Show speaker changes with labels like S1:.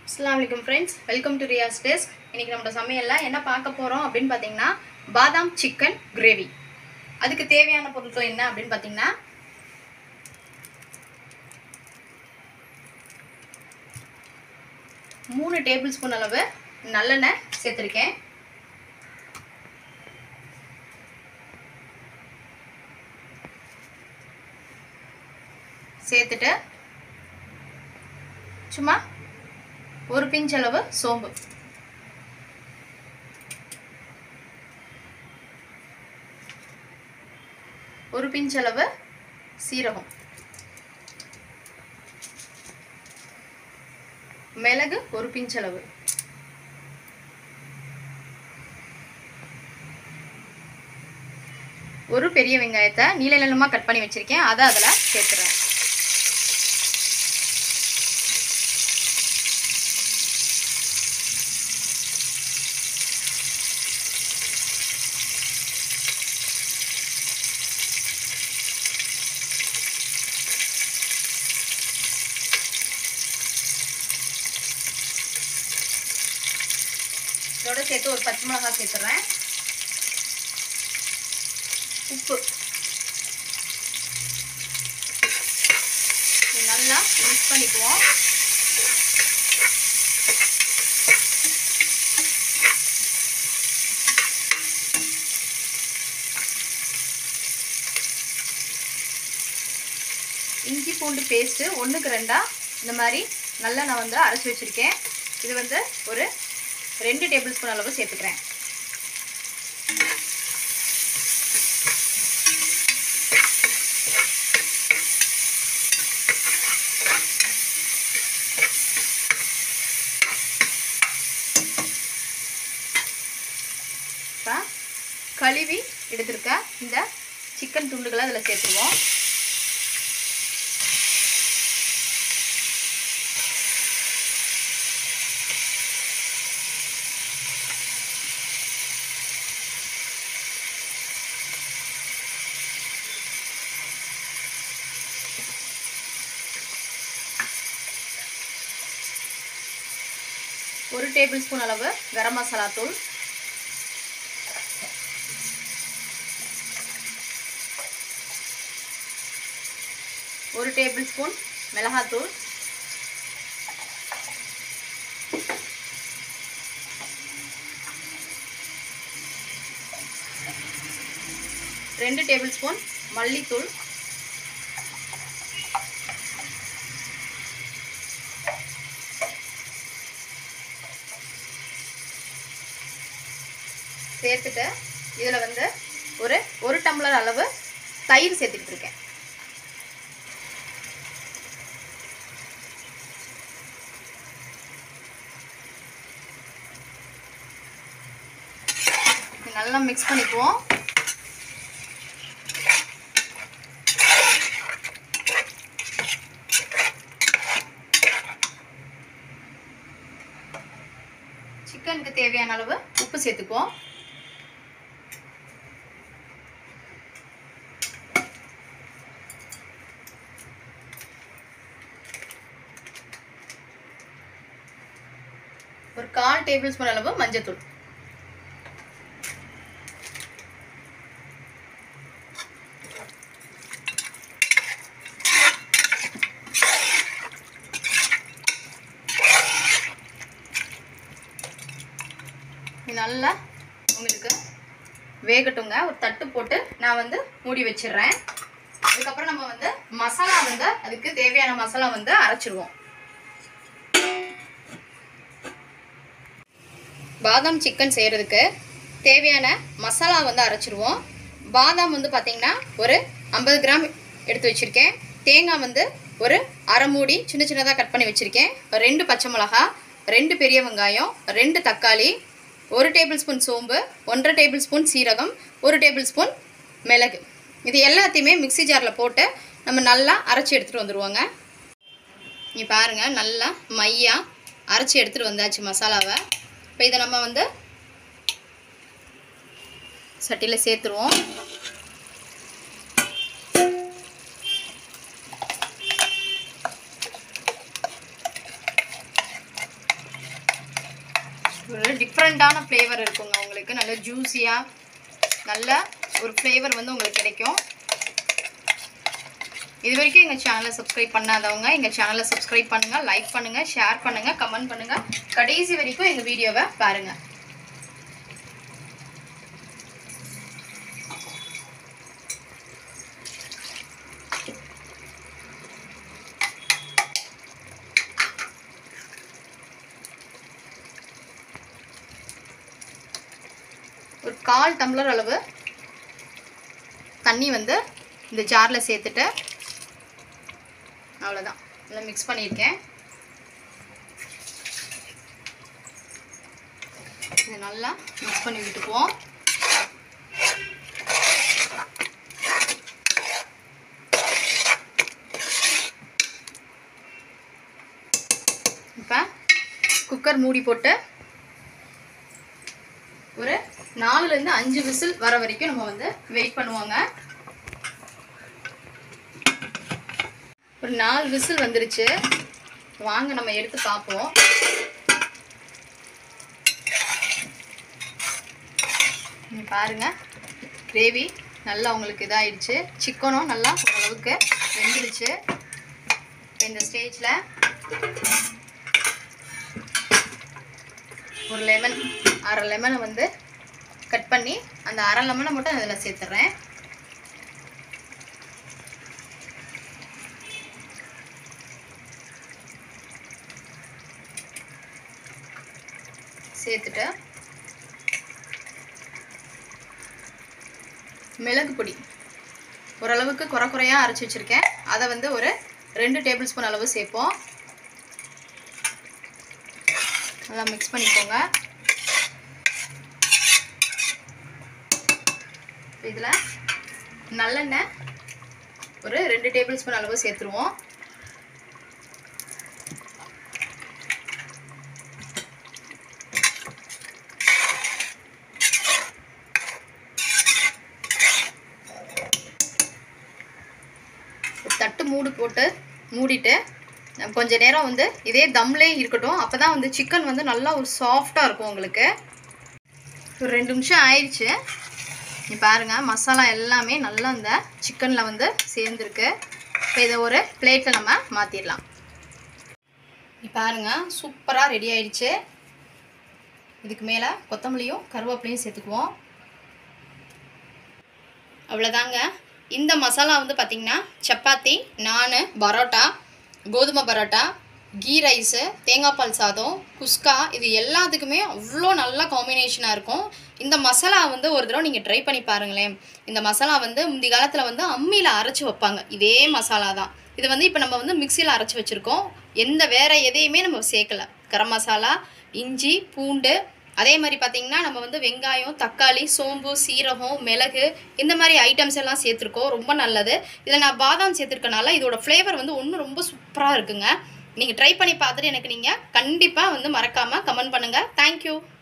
S1: Assalamualaikum friends, welcome to Riya's Desk. இன்னைக்கு நம்ம சமையல்ல என்ன பார்க்க போறோம் அப்படினு பாத்தீங்கன்னா பாதாம் சிக்கன் கிரேவி. அதுக்கு தேவையான பொருட்கள் என்ன அப்படினு பாத்தீங்கன்னா 3 டேபிள்ஸ்பூன் அளவு நல்லெண்ணெய் சேர்த்திருக்கேன். சேர்த்துட்டு சும்மா ஒரு பிஞ்ச் அளவு சோம்பு, ஒரு பிஞ்ச் அளவு சீரகம், மிளகு ஒரு பிஞ்ச் அளவு, ஒரு பெரிய வெங்காயத்தை நீள நீளமா கட் பண்ணி வச்சிருக்கேன். அதை அதுல சேர்த்துறேன். இதோட சேர்த்து ஒரு பச்சை மிளகாய் சேர்த்துறேன். உப்பு நல்லா மிக்ஸ் பண்ணிக்குவோம். இஞ்சி பூண்டு பேஸ்ட் 1க்கு 2 இந்த மாதிரி நல்லா நான் வந்து அரைச்சி வச்சிருக்கேன். இது வந்து ஒரு 2 டேபிள்ஸ்பூன் அளவு சேர்த்துக்கிறேன். கழுவி எடுத்துருக்க இந்த சிக்கன் துண்டுகளை அதில் சேர்த்துருவோம். ஒரு டேபிள்ஸ்பூன் அளவு கரம் மசாலா தூள், ஒரு டேபிள்ஸ்பூன் மிளகாத்தூள், ரெண்டு டேபிள்ஸ்பூன் மல்லித்தூள், சேர்த்துட்டு இதில் வந்து ஒரு டம்ளர் அளவு தயிர் சேர்த்துக்கிட்டு இருக்கேன். நல்லா மிக்ஸ் பண்ணிக்குவோம். சிக்கனுக்கு தேவையான அளவு உப்பு சேர்த்துக்குவோம். ஒரு 1/4 டேபிள்ஸ்பூன் அளவு மஞ்சள்தூள், நல்லா உங்களுக்கு வேகட்டுங்க. ஒரு தட்டு போட்டு நான் வந்து மூடி வச்சிடுறேன். அதுக்கப்புறம் நம்ம வந்து மசாலா வந்து அதுக்கு தேவையான மசாலா வந்து அரைச்சிடுவோம். பாதாம் சிக்கன் செய்கிறதுக்கு தேவையான மசாலா வந்து அரைச்சிடுவோம். பாதாம் வந்து பார்த்திங்கன்னா ஒரு 50 கிராம் எடுத்து வச்சுருக்கேன். தேங்காய் வந்து ஒரு அரை மூடி சின்ன சின்னதாக கட் பண்ணி வச்சுருக்கேன். 2 பச்சை மிளகா, 2 பெரிய வெங்காயம், 2 தக்காளி, 1 டேபிள்ஸ்பூன் சோம்பு, 1/2 டேபிள்ஸ்பூன் சீரகம், 1 டேபிள்ஸ்பூன் மிளகு. இது எல்லாத்தையுமே மிக்ஸி ஜாரில் போட்டு நம்ம நல்லா அரைச்சி எடுத்துகிட்டு வந்துடுவோங்க. இங்கே பாருங்கள், நல்லா மையாக அரைச்சி எடுத்துகிட்டு வந்தாச்சு மசாலாவை. இப்போ இதை நம்ம வந்து சட்டியில் சேர்த்துருவோம். ஒரு டிஃப்ரெண்ட்டான ஃப்ளேவர் இருக்குங்க உங்களுக்கு. நல்ல ஜூஸியாக நல்ல ஒரு ஃப்ளேவர் வந்து உங்களுக்கு கிடைக்கும். இது வரைக்கும் எங்கள் சேனலை சப்ஸ்கிரைப் பண்ணாதவங்க எங்கள் சேனலை சப்ஸ்கிரைப் பண்ணுங்கள், லைக் பண்ணுங்கள், ஷேர் பண்ணுங்கள், கமெண்ட் பண்ணுங்கள். கடைசி வரைக்கும் எங்கள் வீடியோவை பாருங்கள். ஒரு 1/4 டம்ளர் அளவு தண்ணி வந்து இந்த ஜாரில் சேர்த்துட்டு அவ்வளோதான் நல்லா மிக்ஸ் பண்ணியிருக்கேன். இதை நல்லா மிக்ஸ் பண்ணி விட்டுக்குவோம். இப்போ குக்கர் மூடி போட்டு ஒரு 4லேருந்து 5 விசில் வர வரைக்கும் நம்ம வந்து வெயிட் பண்ணுவாங்க. ஒரு 4 விசில் வந்துருச்சு. வாங்க நம்ம எடுத்து பார்ப்போம். பாருங்க, கிரேவி நல்லா உங்களுக்கு இதாகிடுச்சு. சிக்கனும் நல்லா ஓரளவுக்கு வெந்துடுச்சு. இந்த ஸ்டேஜில் ஒரு லெமன், 1/2 லெமனை வந்து கட் பண்ணி அந்த 1/2 லெமனை மட்டும் அதில் சேர்த்துட்றேன். சேர்த்துட்டு மிளகு பொடி ஓரளவுக்கு குறையாக அரைச்சி வச்சுருக்கேன். அதை வந்து ஒரு 2 டேபிள் ஸ்பூன் அளவு சேர்ப்போம். நல்லா மிக்ஸ் பண்ணிக்கோங்க. இதில் நல்லெண்ணெய் ஒரு 2 டேபிள் ஸ்பூன் அளவு சேர்த்துருவோம். தட்டு மூடு போட்டு மூடிட்டு கொஞ்ச நேரம் வந்து இதே தம்லே இருக்கட்டும். அப்போ தான் வந்து சிக்கன் வந்து நல்லா ஒரு சாஃப்டாக இருக்கும் உங்களுக்கு. ஒரு 2 நிமிஷம் ஆயிடுச்சு. நீ பாருங்கள், மசாலா எல்லாமே நல்லா இந்த சிக்கனில் வந்து சேர்ந்துருக்கு. இப்போ இதை ஒரு பிளேட்டில் நம்ம மாற்றிடலாம். நீ பாருங்கள், சூப்பராக ரெடி ஆயிடுச்சு. இதுக்கு மேலே கொத்தமல்லியும் கருவேப்பிலையும் சேர்த்துக்குவோம். அவ்வளோதாங்க. இந்த மசாலா வந்து பார்த்திங்கன்னா சப்பாத்தி, நான், பரோட்டா, கோதுமை பரோட்டா, கீ ரைஸு, தேங்காய் பால் சாதம், குஸ்கா, இது எல்லாத்துக்குமே அவ்வளோ நல்ல காம்பினேஷனாக இருக்கும். இந்த மசாலா வந்து ஒரு தடவை நீங்கள் ட்ரை பண்ணி பாருங்களேன். இந்த மசாலா வந்து முந்தி காலத்தில் வந்து அம்மியில் அரைச்சி வைப்பாங்க. இதே மசாலா தான் இது வந்து இப்போ நம்ம வந்து மிக்சியில் அரைச்சி வச்சுருக்கோம். வேறு எதையுமே நம்ம சேர்க்கலை. கரம் மசாலா, இஞ்சி, பூண்டு, அதே மாதிரி பார்த்திங்கன்னா நம்ம வந்து வெங்காயம், தக்காளி, சோம்பு, சீரகம், மிளகு இந்த மாதிரி ஐட்டம்ஸ் எல்லாம் சேர்த்துருக்கோம். ரொம்ப நல்லது. இதில் நான் பாதாம் சேர்த்துருக்கனால இதோட ஃப்ளேவர் வந்து ஒன்றும் ரொம்ப சூப்பராக இருக்குங்க. நீங்கள் ட்ரை பண்ணி பார்த்துட்டு எனக்கு நீங்கள் கண்டிப்பாக வந்து மறக்காமல் கமெண்ட் பண்ணுங்கள். தேங்க்யூ.